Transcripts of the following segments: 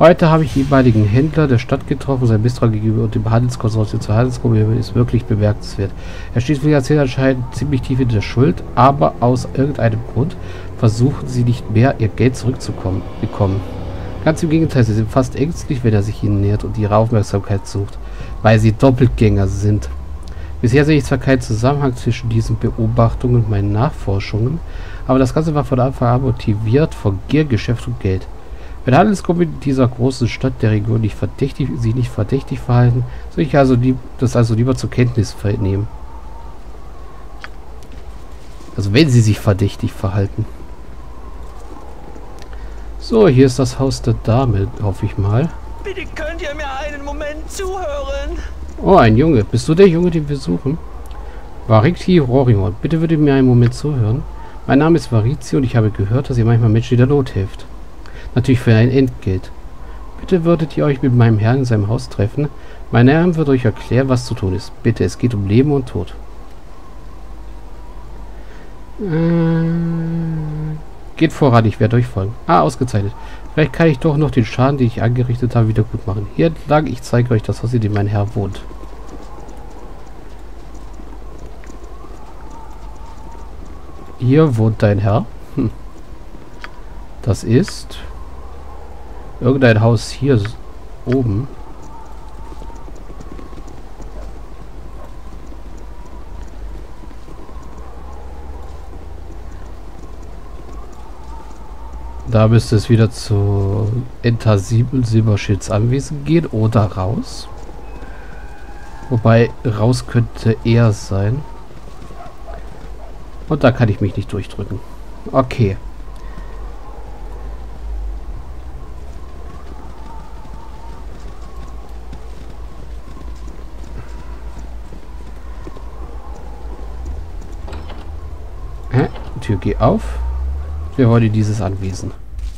Heute habe ich den ehemaligen Händler der Stadt getroffen. Sein Misstrauen gegenüber dem Handelskonsortium zur Handelsgruppe ist wirklich bemerkenswert. Er steht finanziell anscheinend ziemlich tief in der Schuld, aber aus irgendeinem Grund versuchen sie nicht mehr, ihr Geld zurückzubekommen. Ganz im Gegenteil, sie sind fast ängstlich, wenn er sich ihnen nähert und ihre Aufmerksamkeit sucht, weil sie Doppelgänger sind. Bisher sehe ich zwar keinen Zusammenhang zwischen diesen Beobachtungen und meinen Nachforschungen, aber das Ganze war von Anfang an motiviert von Gier, Geschäft und Geld. Wenn Handelsgruppen in dieser großen Stadt der Region sich nicht verdächtig verhalten, soll ich das lieber zur Kenntnis nehmen. Also wenn sie sich verdächtig verhalten. So, hier ist das Haus der Dame, hoffe ich mal. Bitte könnt ihr mir einen Moment zuhören? Oh, ein Junge. Bist du der Junge, den wir suchen? Variti Rorion. Bitte würde mir einen Moment zuhören. Mein Name ist Varizi und ich habe gehört, dass ihr manchmal Menschen in der Not hilft. Natürlich für ein Entgelt. Bitte würdet ihr euch mit meinem Herrn in seinem Haus treffen. Mein Herr wird euch erklären, was zu tun ist. Bitte, es geht um Leben und Tod. Geht voran, ich werde euch folgen. Ah, ausgezeichnet. Vielleicht kann ich doch noch den Schaden, den ich angerichtet habe, wieder gut machen. Hier entlang, ich zeige euch das Haus, in dem mein Herr wohnt. Hier wohnt dein Herr. Das ist irgendein Haus hier oben. Da müsste es wieder zu Enter Silberschilds Anwesen gehen oder raus. Wobei raus könnte er sein. Und da kann ich mich nicht durchdrücken. Okay. Tür geht auf. Wir wollen in dieses Anwesen.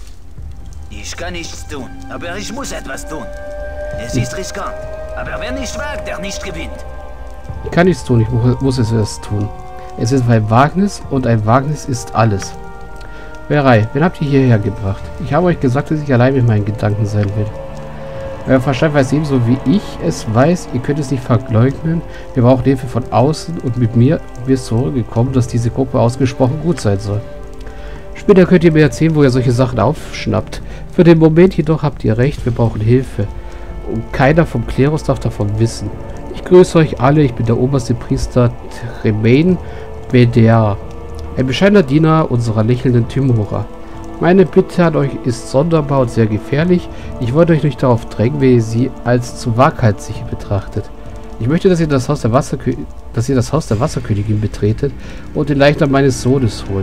Ich kann nichts tun, aber ich muss etwas tun. Es ist riskant, aber wer nicht wagt, der nicht gewinnt. Ich kann nichts tun, ich muss es erst tun. Es ist ein Wagnis und ein Wagnis ist alles. Wen habt ihr hierher gebracht? Ich habe euch gesagt, dass ich allein mit meinen Gedanken sein will. Euer Verstand weiß ebenso wie ich es weiß, ihr könnt es nicht verleugnen. Wir brauchen Hilfe von außen und mit mir ist zurückgekommen, dass diese Gruppe ausgesprochen gut sein soll. Später könnt ihr mir erzählen, wo ihr solche Sachen aufschnappt. Für den Moment jedoch habt ihr recht, wir brauchen Hilfe. Und keiner vom Klerus darf davon wissen. Ich grüße euch alle, ich bin der oberste Priester Tremaine Bedea, ein bescheidener Diener unserer lächelnden Tymora. Meine Bitte an euch ist sonderbar und sehr gefährlich. Ich wollte euch nicht darauf drängen, wenn ihr sie als zu waghalsig betrachtet. Ich möchte, dass ihr das Haus der Wasserkönigin betretet und den Leichnam meines Sohnes holt.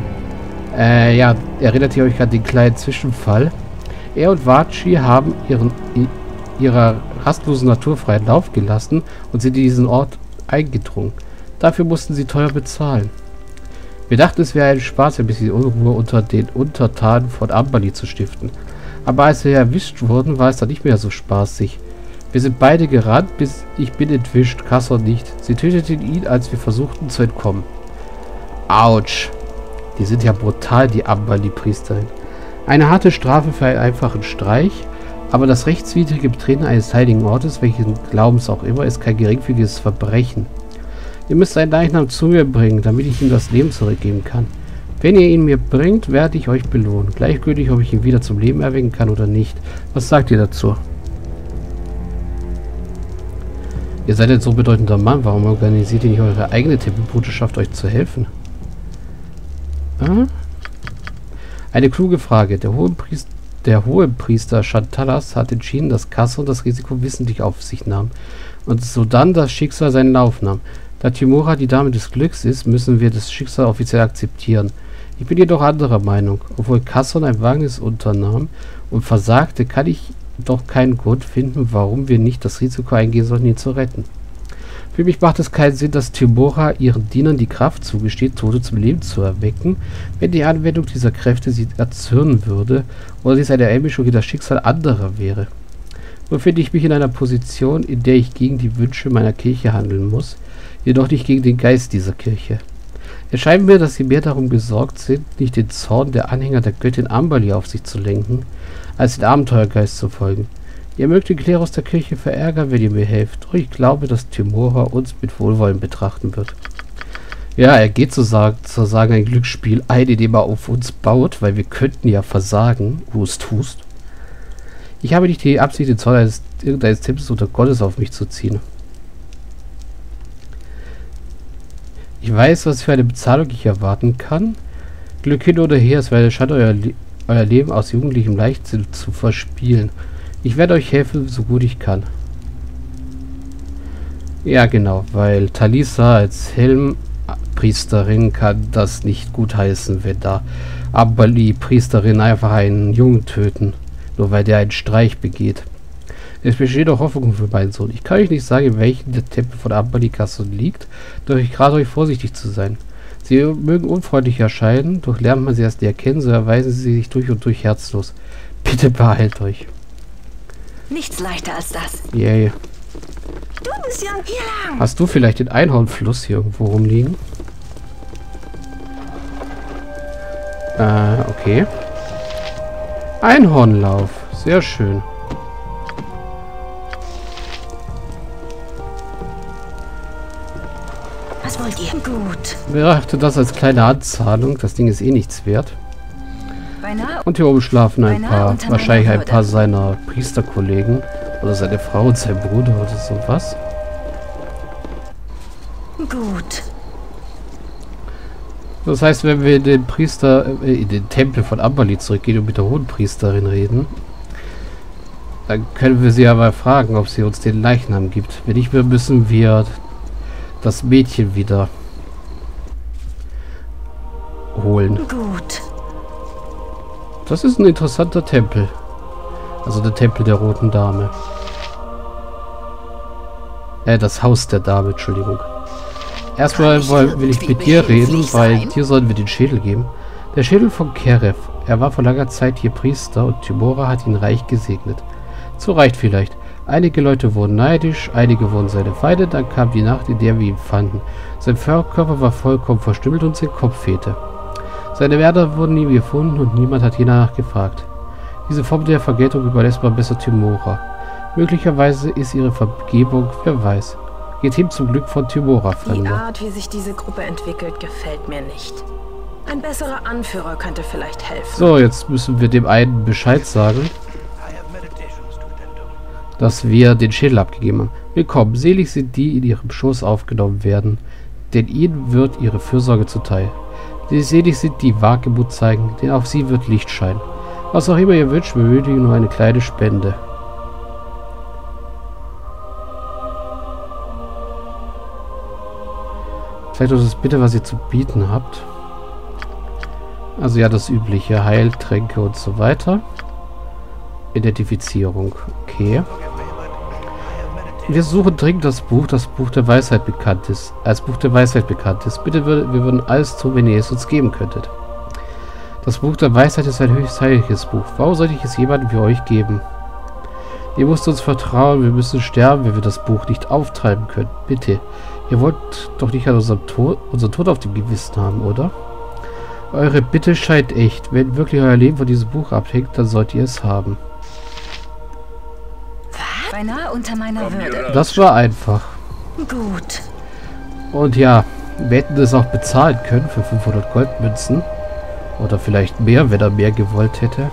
Ja, erinnert ihr euch an den kleinen Zwischenfall? Er und Vaci haben ihrer rastlosen Natur freien Lauf gelassen und sind in diesen Ort eingedrungen. Dafür mussten sie teuer bezahlen. Wir dachten, es wäre ein Spaß, ein bisschen Unruhe unter den Untertanen von Amberley zu stiften. Aber als wir erwischt wurden, war es dann nicht mehr so spaßig. Wir sind beide gerannt, bis ich bin entwischt, Casson nicht. Sie töteten ihn, als wir versuchten zu entkommen. Autsch! Die sind ja brutal, die Amberley-Priesterin. Eine harte Strafe für einen einfachen Streich, aber das rechtswidrige Betreten eines heiligen Ortes, welchen Glaubens auch immer, ist kein geringfügiges Verbrechen. Ihr müsst einen Leichnam zu mir bringen, damit ich ihm das Leben zurückgeben kann. Wenn ihr ihn mir bringt, werde ich euch belohnen. Gleichgültig, ob ich ihn wieder zum Leben erwecken kann oder nicht. Was sagt ihr dazu? Ihr seid ein so bedeutender Mann. Warum organisiert ihr nicht eure eigene Tempelbruderschaft, euch zu helfen? Eine kluge Frage. Der Hohepriester Chantalas hat entschieden, dass Casson das Risiko wissentlich auf sich nahm und sodann das Schicksal seinen Lauf nahm. Da Tymora die Dame des Glücks ist, müssen wir das Schicksal offiziell akzeptieren. Ich bin jedoch anderer Meinung. Obwohl Casson ein Wagnis unternahm und versagte, kann ich doch keinen Grund finden, warum wir nicht das Risiko eingehen sollten, ihn zu retten. Für mich macht es keinen Sinn, dass Tymora ihren Dienern die Kraft zugesteht, Tote zum Leben zu erwecken, wenn die Anwendung dieser Kräfte sie erzürnen würde oder dies eine Einmischung in das Schicksal anderer wäre. Nun finde ich mich in einer Position, in der ich gegen die Wünsche meiner Kirche handeln muss, jedoch nicht gegen den Geist dieser Kirche. Es scheint mir, dass sie mehr darum gesorgt sind, nicht den Zorn der Anhänger der Göttin Amberley auf sich zu lenken, als den Abenteuergeist zu folgen. Ihr mögt den Klerus der Kirche verärgern, wenn ihr mir helft. Doch ich glaube, dass Tymora uns mit Wohlwollen betrachten wird. Ja, er geht sozusagen ein Glücksspiel ein, indem er auf uns baut, weil wir könnten ja versagen. Hust, hust. Ich habe nicht die Absicht, den Zoll irgendeines Tempels unter Gottes auf mich zu ziehen. Ich weiß, was für eine Bezahlung ich erwarten kann. Glück hin oder her, es wäre schade, euer Leben aus jugendlichem Leichtsinn zu verspielen. Ich werde euch helfen, so gut ich kann. Ja, genau, weil Talisa als Helmpriesterin kann das nicht gutheißen, wenn da Ambali-Priesterin einfach einen Jungen töten, nur weil der einen Streich begeht. Es besteht auch Hoffnung für meinen Sohn. Ich kann euch nicht sagen, in welchem der Tempel von Ambali-Castle liegt, doch ich rate euch, vorsichtig zu sein. Sie mögen unfreundlich erscheinen, doch lernt man sie erst erkennen, so erweisen sie sich durch und durch herzlos. Bitte behalt euch. Nichts leichter als das. Yay. Du bist ja hier lang. Hast du vielleicht den Einhornfluss hier irgendwo rumliegen? Okay. Einhornlauf. Sehr schön. Was wollt ihr? Gut. Betrachte das als kleine Anzahlung. Das Ding ist eh nichts wert. Beinahe. Und hier oben schlafen ein paar, unter wahrscheinlich meiner ein paar seiner Priesterkollegen. Oder seine Frau und sein Bruder oder sowas. Gut. Das heißt, wenn wir in den in den Tempel von Ambali zurückgehen und mit der Hohenpriesterin reden, dann können wir sie aber fragen, ob sie uns den Leichnam gibt. Wenn nicht, müssen wir das Mädchen wieder holen. Gut. Das ist ein interessanter Tempel. Also der Tempel der Roten Dame. Das Haus der Dame, Entschuldigung. Erstmal will ich mit dir reden, weil dir sollen wir den Schädel geben. Der Schädel von Keref. Er war vor langer Zeit hier Priester und Tymora hat ihn reich gesegnet. So reicht vielleicht. Einige Leute wurden neidisch, einige wurden seine Feinde, dann kam die Nacht, in der wir ihn fanden. Sein Körper war vollkommen verstümmelt und sein Kopf fehlte. Seine Mörder wurden nie gefunden und niemand hat je danach gefragt. Diese Form der Vergeltung überlässt man besser Tymora. Möglicherweise ist ihre Vergebung, wer weiß. Geht hin zum Glück von Tymora, Fremde. Die Art, wie sich diese Gruppe entwickelt, gefällt mir nicht. Ein besserer Anführer könnte vielleicht helfen. So, jetzt müssen wir dem einen Bescheid sagen, dass wir den Schädel abgegeben haben. Willkommen, selig sind die, in ihrem Schoß aufgenommen werden, denn ihnen wird ihre Fürsorge zuteil. Selig sind die Wagemut zeigen, denn auf sie wird Licht scheinen. Was auch immer ihr wünscht, wir benötigen nur eine kleine Spende. Zeigt uns das bitte, was ihr zu bieten habt. Also ja, das übliche. Heiltränke und so weiter. Identifizierung. Okay. Wir suchen dringend das Buch der Weisheit bekannt ist. Als Buch der Weisheit bekannt ist. Bitte, wir würden alles tun, wenn ihr es uns geben könntet. Das Buch der Weisheit ist ein höchst heiliges Buch. Warum sollte ich es jemandem wie euch geben? Ihr müsst uns vertrauen, wir müssen sterben, wenn wir das Buch nicht auftreiben können. Bitte. Ihr wollt doch nicht an unseren Tod auf dem Gewissen haben, oder? Eure Bitte scheint echt. Wenn wirklich euer Leben von diesem Buch abhängt, dann sollt ihr es haben. Beinahe unter meiner Würde. Das war einfach. Gut. Und ja, wir hätten es auch bezahlen können für 500 Goldmünzen. Oder vielleicht mehr, wenn er mehr gewollt hätte.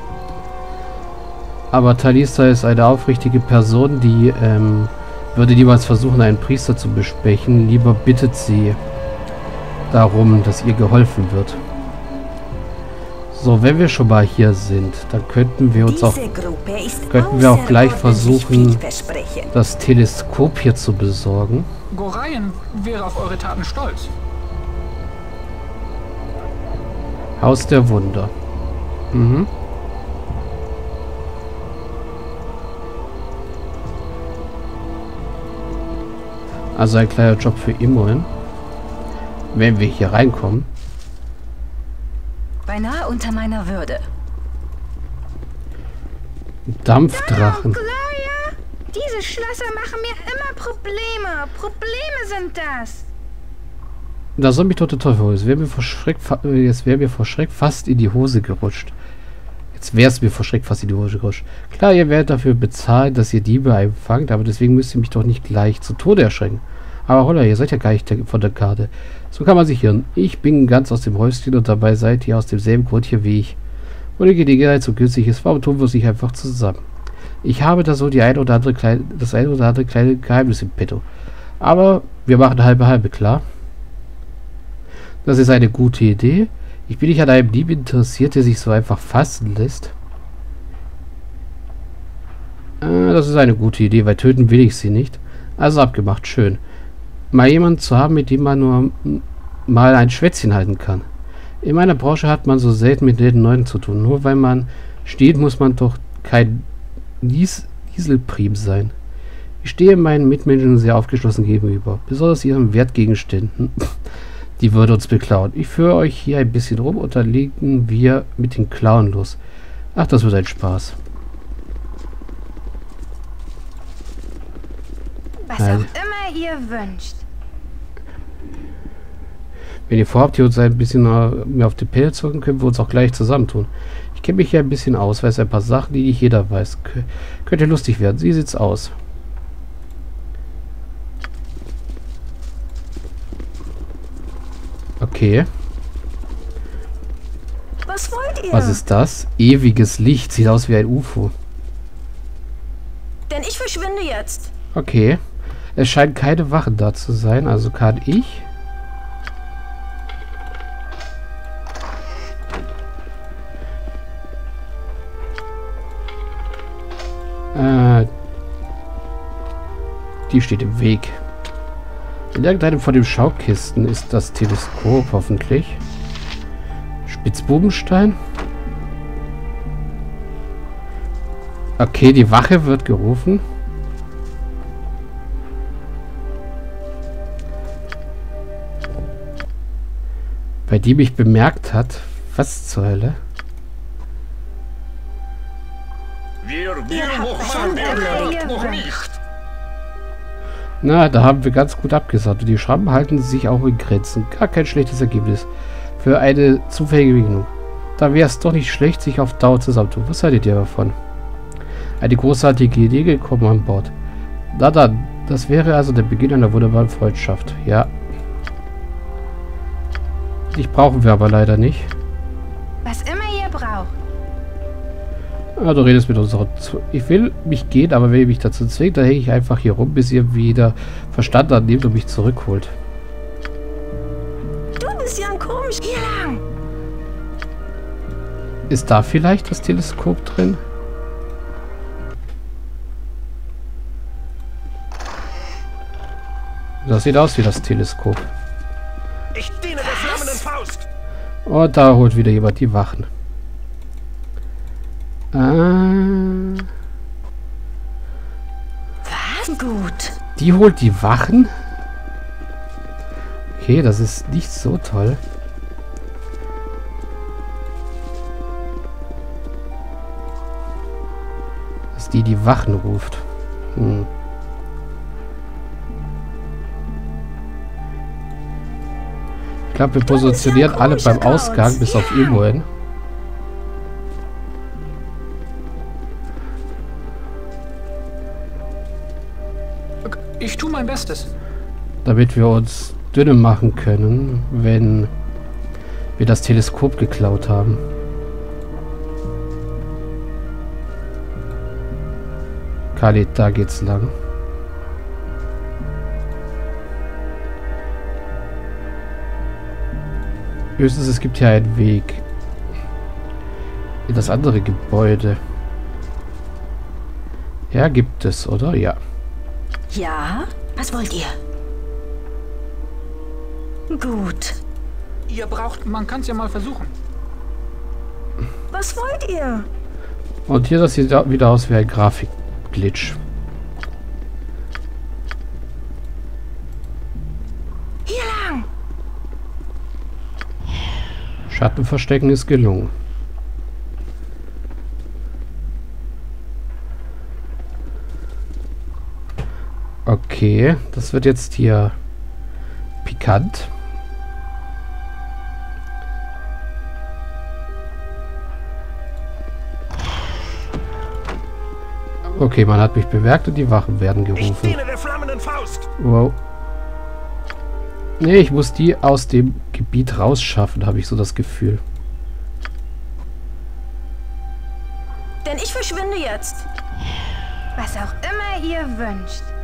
Aber Talisa ist eine aufrichtige Person, die würde niemals versuchen, einen Priester zu besprechen. Lieber bittet sie darum, dass ihr geholfen wird. So, wenn wir schon mal hier sind, dann könnten wir uns auch gleich versuchen, das Teleskop hier zu besorgen. Goraien wäre auf eure Taten stolz. Haus der Wunder. Mhm. Also ein kleiner Job für Imoen. Wenn wir hier reinkommen. Beinahe unter meiner Würde. Dampfdrachen. Gloria, diese Schlösser machen mir immer Probleme. Probleme sind das. Da soll mich doch der Teufel holen. Jetzt wäre mir vor Schreck fast in die Hose gerutscht. Jetzt wär's mir verschreckt fast in die Hose gerutscht. Klar, ihr werdet dafür bezahlen, dass ihr Diebe einfangt, aber deswegen müsst ihr mich doch nicht gleich zu Tode erschrecken. Aber holla, ihr seid ja gar nicht von der Karte. So kann man sich irren. Ich bin ganz aus dem Häuschen und dabei seid ihr aus demselben Grund hier wie ich. Wo die Gelegenheit so günstig ist, warum tun wir uns nicht einfach zusammen? Ich habe da so das ein oder andere kleine Geheimnis im Petto. Aber wir machen halbe, klar? Das ist eine gute Idee. Ich bin nicht an einem Dieb interessiert, der sich so einfach fassen lässt. Das ist eine gute Idee, weil töten will ich sie nicht. Also abgemacht, schön. Mal jemanden zu haben, mit dem man nur mal ein Schwätzchen halten kann. In meiner Branche hat man so selten mit den Leuten zu tun. Nur weil man steht, muss man doch kein Dieselprim sein. Ich stehe meinen Mitmenschen sehr aufgeschlossen gegenüber. Besonders ihren Wertgegenständen. Die würde uns beklauen. Ich führe euch hier ein bisschen rum und dann legen wir mit den Klauen los. Ach, das wird ein Spaß. Was auch immer ihr wünscht. Wenn ihr vorhabt, hier uns ein bisschen mehr auf die Pelle zu rücken, können wir uns auch gleich zusammentun. Ich kenne mich hier ein bisschen aus, weiß ein paar Sachen, die nicht jeder weiß. Könnte lustig werden. Wie sieht's aus? Okay. Was wollt ihr? Was ist das? Ewiges Licht. Sieht aus wie ein UFO. Denn ich verschwinde jetzt. Okay. Es scheint keine Wachen da zu sein, also kann ich... Die steht im Weg. In irgendeinem von den Schaukisten ist das Teleskop hoffentlich. Spitzbubenstein. Okay, die Wache wird gerufen. Weil die mich bemerkt hat. Was zur Hölle? Noch nicht. Na, da haben wir ganz gut abgesagt. Und die Schrammen halten sich auch in Grenzen. Gar kein schlechtes Ergebnis. Für eine zufällige Begegnung. Da wäre es doch nicht schlecht, sich auf Dauer zusammentun. Was haltet ihr davon? Eine großartige Idee, gekommen an Bord. Na dann, das wäre also der Beginn einer wunderbaren Freundschaft. Ja. Dich brauchen wir aber leider nicht. Was immer ihr braucht. Ah, du redest mit unserer... Ich will mich gehen, aber wenn ihr mich dazu zwingt, dann hänge ich einfach hier rum, bis ihr wieder Verstand annehmt und mich zurückholt. Du bist ja ein komisch. Hier lang. Ist da vielleicht das Teleskop drin? Das sieht aus wie das Teleskop. Ich diene der flammenden Faust. Und da holt wieder jemand die Wachen. Was? Gut. Die holt die Wachen? Okay, das ist nicht so toll. Dass die Wachen ruft. Ich glaube, wir positionieren alle beim Ausgang bis auf Imoen. Ich tue mein Bestes. Damit wir uns dünne machen können, wenn wir das Teleskop geklaut haben. Khalid, da geht's lang. Höchstens, es gibt hier einen Weg in das andere Gebäude. Ja, gibt es, oder? Ja. Ja? Was wollt ihr? Gut. Ihr braucht... Man kann es ja mal versuchen. Was wollt ihr? Und hier, das sieht wieder aus wie ein Grafikglitch. Hier lang. Schattenverstecken ist gelungen. Okay, das wird jetzt hier pikant. Okay, man hat mich bemerkt und die Wachen werden Ich gerufen. diene der flammenden Faust. Wow. Nee, ich muss die aus dem Gebiet rausschaffen, habe ich so das Gefühl. Denn ich verschwinde jetzt. Was auch immer ihr wünscht.